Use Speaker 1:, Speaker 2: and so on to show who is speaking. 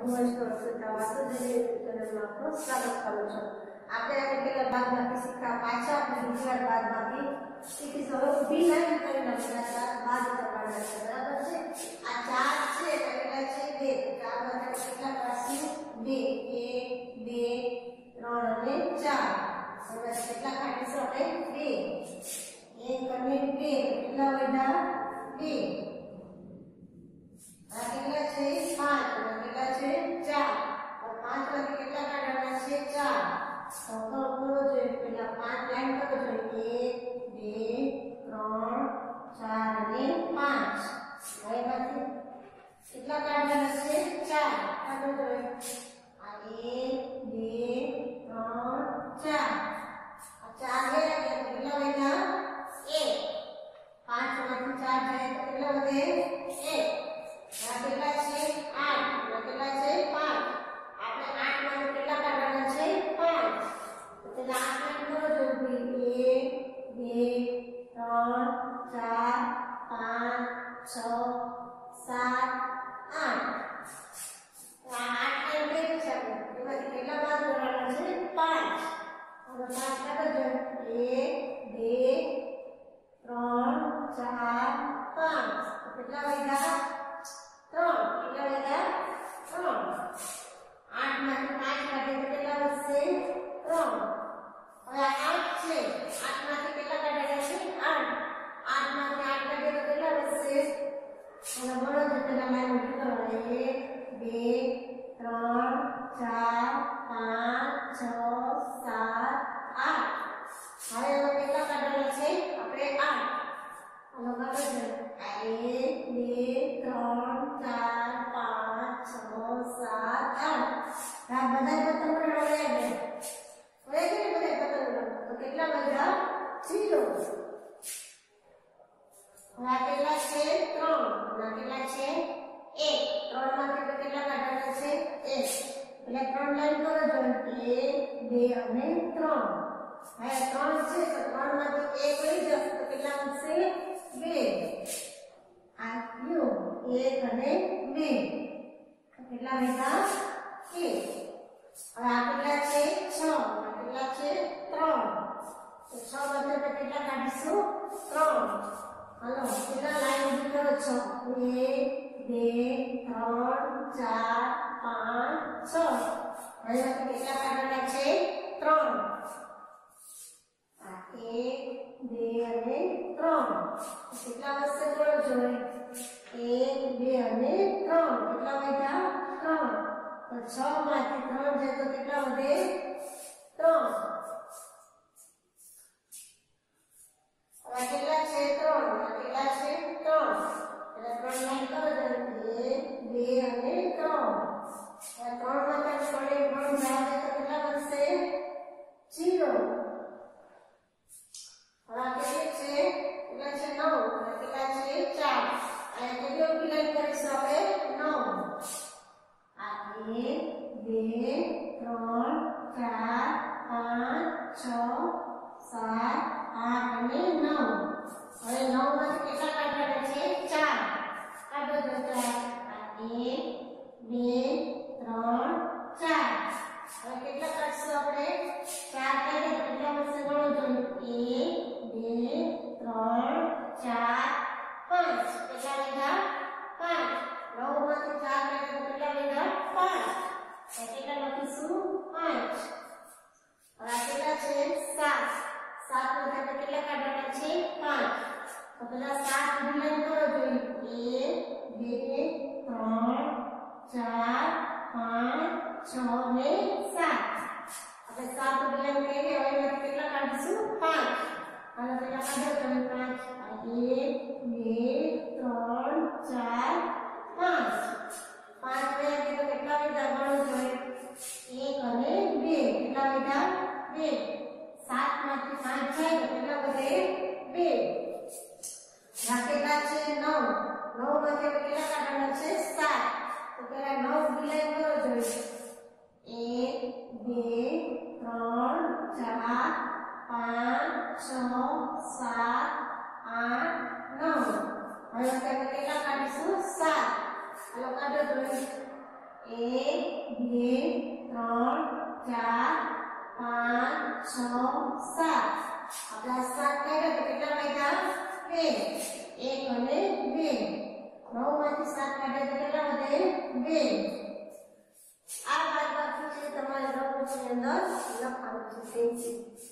Speaker 1: નમસ્કાર શ્રોતા વાસુદેવ ચેનલમાં આપનું સ્વાગત કરું છું। આપણે આજે પેલા બાદબાકી શીખ્યા, પાછા આપણે બીજી વાર બાદબાકી શીખીશું। હવે ઊભી લાઈન કરીને આપણે બાદ કરવાના છે, બરાબર છે। આ 4 છે એટલે કેટલા છે 2, 4 માંથી કેટલા કાઢશું 2, 1, 2, 3 અને 4। હવે કેટલા કાઢીશું આપણે 2, 1 અને 2 કેટલા વધ્યા 2। આ કેટલા છે 5 અને કેટલા છે 4। और 5 માંથી કેટલા કાઢવાના છે 4। તો કરો જોઈએ, પેલા 5 લાઈન કરો જોઈએ 1, 2, 3, 4 અને 5। હવે એમાંથી કેટલા કાઢવાના છે 4 કાઢો જોઈએ। આ 1, 2, 3, 4। આ 4 ગયા એટલે કેટલા વધ્યા 1। 5 માંથી 4 જાય તો કેટલા વધે 1। આ કેટલા છે 8 અને કેટલા છે 5। આપણે 8 માંથી કેટલા કાઢવાના છે 5। તો પેલા 8 કરો જો 1, 2, 3, 4, 5, 6, 7, 8। આ 8 ને બે છે આપણે એમાંથી કેટલા બાદ કરવાના છે 5। હવે 5 કાઢો જો 1, 2, 3, 4, 5। તો કેટલા વધ્યા 3। કેટલા વધ્યા 3। 8 માંથી 5 કાઢીએ તો કેટલા વધશે 3। હવે 8 છે, 8 માંથી કેટલા કાઢવાના છે 8। 8 માંથી 8 કાઢીએ તો કેટલા વધશે, અને બોલો તો તેના લાઈન ઉભી કરવાની 1, 2, 3, 4, 5, 6, 7, 8। હવે એમાં કેટલા કાઢવાના છે આપણે 8। આનો કાઢો છે 1, 2, 3, 4, 5, 6, 7, 8। આ બધા પતંગ ઉડાડ્યા ને હવે કે બધા પતંગ ઉડાડ્યા તો કેટલા વધ્યા 0। હવે આ કેટલા છે 3 અને કેટલા છે 1। 3 માંથી તો કેટલા કાઢવાના છે 1 એટલે 3 લાઈન કરો જો 1, 2 અને 3। હવે 3 છે તો 3 માંથી 1 લઈ જાવ તો કેટલા વધશે 2। આ ગયું 1 અને 2 કેટલા વધ્યા 1। હવે આ કેટલા છે 6 અને કેટલા છે 3। તો 6 માંથી કેટલા કાઢીશું 3। હાલો કેટલા લાઈન ઉભી કરો છો 1, 2, 3, 4, 5, 6। હવે કેટલા કાઢવાના છે 3। આ 1, 2 અને 3 કેટલા વધશે બોલો જોઈએ 1, 2 અને 3 કેટલા વધ્યા 3। તો 6 માંથી 3 જાય તો કેટલા વધે 3। હવે કેટલા છે 3 કેટલા છે 3 એટલે 3 લાઈન કરો તો 1, 2 અને 3। હવે 3 માંથી 3 જાય તો કેટલા વધશે 0। હવે કેટલી છે કેટલા છે 9 અને કેટલા છે 4। અને કેટલી ઉભી લાઈન કરીશું આપણે 9। આ 1, 2, 3, 4, 5, 6, 7, 8 અને 9। હવે 9 માંથી કેટલા કાઢવાના છે 4 કાઢો તો 4। આ 1, 2, 3, 4। હવે કેટલા કાઢશું આપણે 4 કાઢીએ તો કેટલા વધશે ગણો જોઈએ 1, 2, 3, 4, 5 કેટલા વધ્યા 5। 9 માંથી 4 કાઢીએ તો કેટલા વધ્યા 5। તો કેટલા લખીશું 5। હવે આ કેટલા છે 7। 7 માંથી કેટલા કાઢવાના છે 5। તો પેલા 7 ઉભી લાઈન કરો જોઈએ 1, 2, 3, 4, 5, 6 ને 7। આપણે 7 ઉભી લાઈન કરીને હવે એમાંથી કેટલા કાઢીશું 5। અને પેલા કાઢો તો 5। 1, 2, 3, 4, 5। 5 ને તો કેટલા વધ્યા ગણો જોઈએ 1 અને 2 કેટલા વધ્યા 2। 7 માંથી 5 જાય તો કેટલા વધે 2। આ કેટલા છે 9। 9 માંથી કેટલા કાઢવાના છે 7। તો પેલા 9 ઉભી લાઈન કરો જોઈએ 1, 2, 3, 4, 5, 6, 7, 8, 9। હવે આપણે કેટલા કાઢીશું 7। હાલો કાઢો જોઈએ 1, 4 5 6 7 આપણા 7 કાઢ્યા તો કેટલા વધ્યા 2 1 અને 2 9 માંથી 7 કાઢ્યા તો કેટલા વધે 2 આ બાદબાકી છે તમારે રફની અંદર લખવાનું છે.